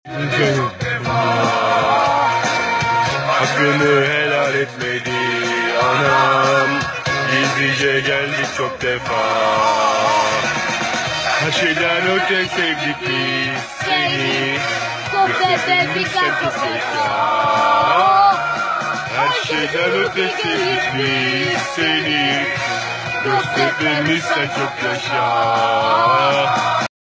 Hakkını helal etmedi anam. Gizlice geldik çok defa. Her şeyden öte sevdik biz seni. Göktepe bizden çok yaşa. Her şeyden öte sevdik biz seni. Göktepe'miz sen çok yaşa.